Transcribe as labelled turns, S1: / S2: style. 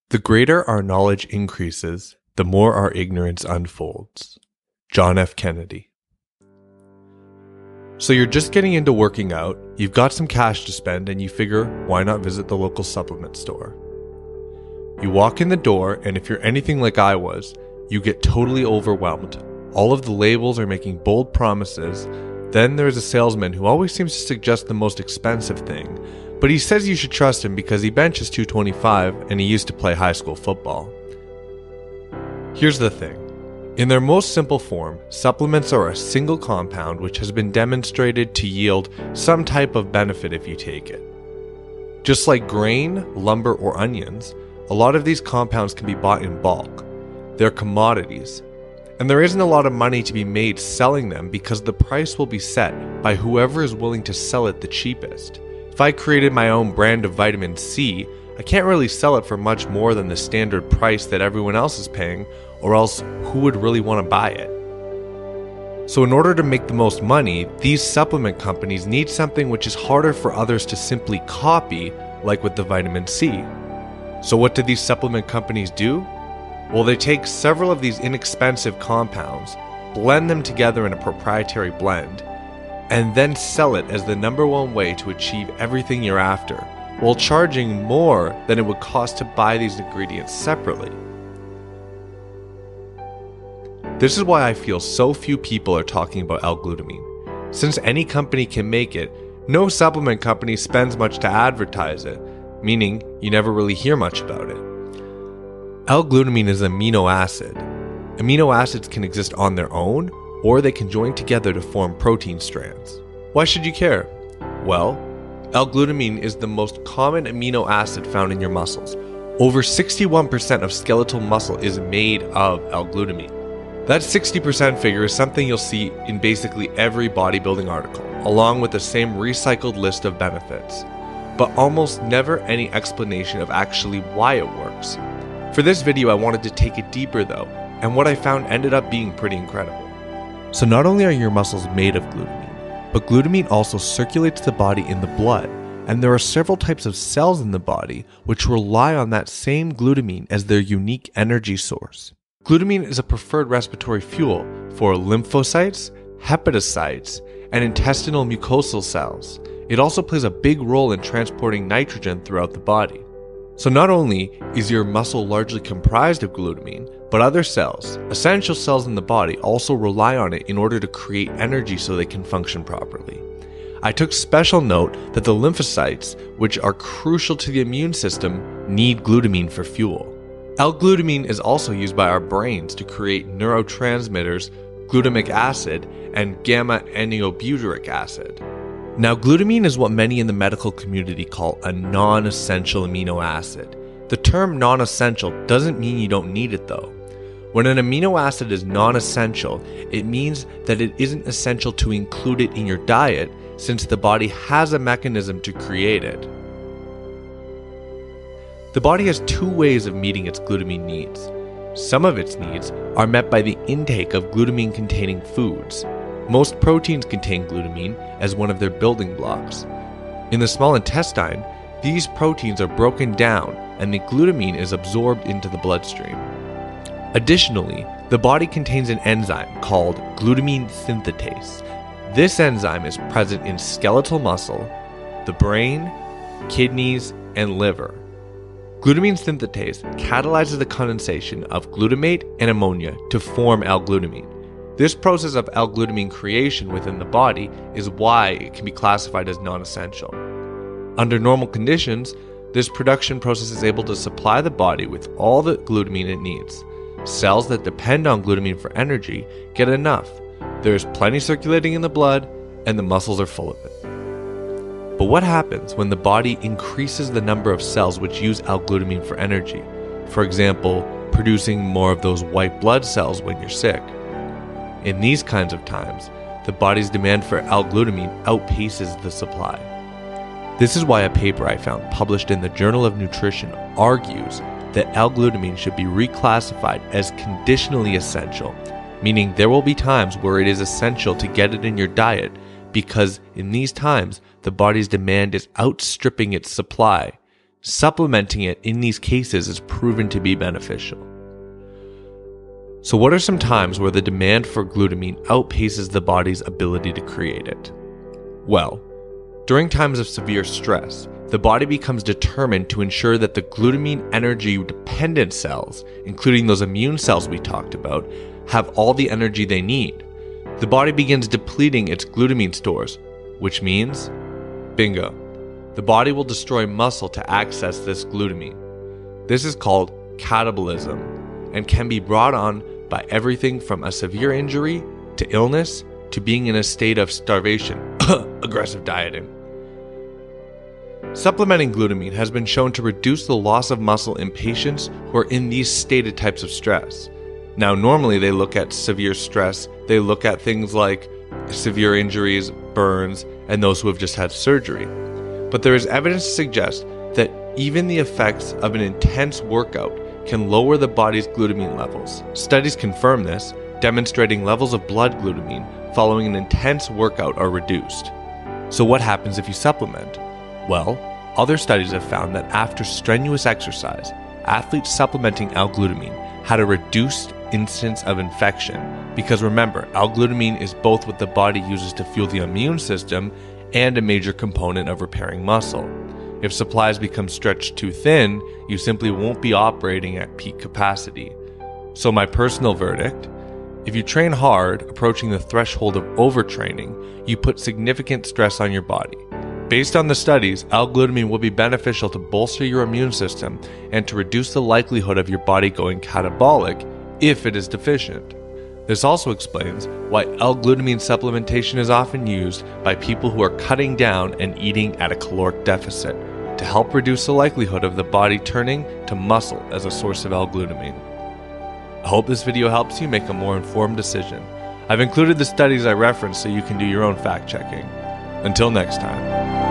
S1: The greater our knowledge increases, the more our ignorance unfolds. John F. Kennedy. So you're just getting into working out, you've got some cash to spend, and you figure, why not visit the local supplement store? You walk in the door, and if you're anything like I was, you get totally overwhelmed. All of the labels are making bold promises. Then there's a salesman who always seems to suggest the most expensive thing, but he says you should trust him because he benches 225 and he used to play high school football. Here's the thing. In their most simple form, supplements are a single compound which has been demonstrated to yield some type of benefit if you take it. Just like grain, lumber, or onions, a lot of these compounds can be bought in bulk. They're commodities. And there isn't a lot of money to be made selling them because the price will be set by whoever is willing to sell it the cheapest. If I created my own brand of vitamin C, I can't really sell it for much more than the standard price that everyone else is paying, or else who would really want to buy it? So in order to make the most money, these supplement companies need something which is harder for others to simply copy, like with the vitamin C. So what do these supplement companies do? Well, they take several of these inexpensive compounds, blend them together in a proprietary blend, and then sell it as the #1 way to achieve everything you're after, while charging more than it would cost to buy these ingredients separately. This is why I feel so few people are talking about l-glutamine. Since any company can make it, no supplement company spends much to advertise it, meaning you never really hear much about it. L-glutamine is an amino acid. Amino acids can exist on their own, or they can join together to form protein strands. Why should you care? Well, l-glutamine is the most common amino acid found in your muscles. Over 61% of skeletal muscle is made of l-glutamine. That 60% figure is something you'll see in basically every bodybuilding article, along with the same recycled list of benefits, but almost never any explanation of actually why it works. For this video, I wanted to take it deeper though, and what I found ended up being pretty incredible. So not only are your muscles made of glutamine, but glutamine also circulates the body in the blood, and there are several types of cells in the body which rely on that same glutamine as their unique energy source. Glutamine is a preferred respiratory fuel for lymphocytes, hepatocytes, and intestinal mucosal cells. It also plays a big role in transporting nitrogen throughout the body. So not only is your muscle largely comprised of glutamine, but other cells, essential cells in the body, also rely on it in order to create energy so they can function properly. I took special note that the lymphocytes, which are crucial to the immune system, need glutamine for fuel. L-glutamine is also used by our brains to create neurotransmitters, glutamic acid, and gamma-aminobutyric acid. Now, glutamine is what many in the medical community call a non-essential amino acid. The term non-essential doesn't mean you don't need it though. When an amino acid is non-essential, it means that it isn't essential to include it in your diet since the body has a mechanism to create it. The body has two ways of meeting its glutamine needs. Some of its needs are met by the intake of glutamine-containing foods. Most proteins contain glutamine as one of their building blocks. In the small intestine, these proteins are broken down and the glutamine is absorbed into the bloodstream. Additionally, the body contains an enzyme called glutamine synthetase. This enzyme is present in skeletal muscle, the brain, kidneys, and liver. Glutamine synthetase catalyzes the condensation of glutamate and ammonia to form L-glutamine. This process of L-glutamine creation within the body is why it can be classified as non-essential. Under normal conditions, this production process is able to supply the body with all the glutamine it needs. Cells that depend on glutamine for energy get enough. There is plenty circulating in the blood, and the muscles are full of it. But what happens when the body increases the number of cells which use L-glutamine for energy? For example, producing more of those white blood cells when you're sick. In these kinds of times, the body's demand for L-glutamine outpaces the supply. This is why a paper I found published in the Journal of Nutrition argues that L-glutamine should be reclassified as conditionally essential, meaning there will be times where it is essential to get it in your diet because in these times, the body's demand is outstripping its supply. supplementing it in these cases is proven to be beneficial. So what are some times where the demand for glutamine outpaces the body's ability to create it? Well, during times of severe stress, the body becomes determined to ensure that the glutamine energy-dependent cells, including those immune cells we talked about, have all the energy they need. The body begins depleting its glutamine stores, which means, bingo, the body will destroy muscle to access this glutamine. This is called catabolism and can be brought on by everything from a severe injury to illness to being in a state of starvation, aggressive dieting. Supplementing glutamine has been shown to reduce the loss of muscle in patients who are in these stated types of stress. Now, normally they look at severe stress, they look at things like severe injuries, burns, and those who have just had surgery. But there is evidence to suggest that even the effects of an intense workout can lower the body's glutamine levels. Studies confirm this, demonstrating levels of blood glutamine following an intense workout are reduced. So what happens if you supplement? Well, other studies have found that after strenuous exercise, athletes supplementing l-glutamine had a reduced incidence of infection, because remember, l-glutamine is both what the body uses to fuel the immune system and a major component of repairing muscle. If supplies become stretched too thin, you simply won't be operating at peak capacity. So my personal verdict, if you train hard, approaching the threshold of overtraining, you put significant stress on your body. Based on the studies, l-glutamine will be beneficial to bolster your immune system and to reduce the likelihood of your body going catabolic if it is deficient. This also explains why l-glutamine supplementation is often used by people who are cutting down and eating at a caloric deficit to help reduce the likelihood of the body turning to muscle as a source of l-glutamine. I hope this video helps you make a more informed decision. I've included the studies I referenced so you can do your own fact checking. Until next time.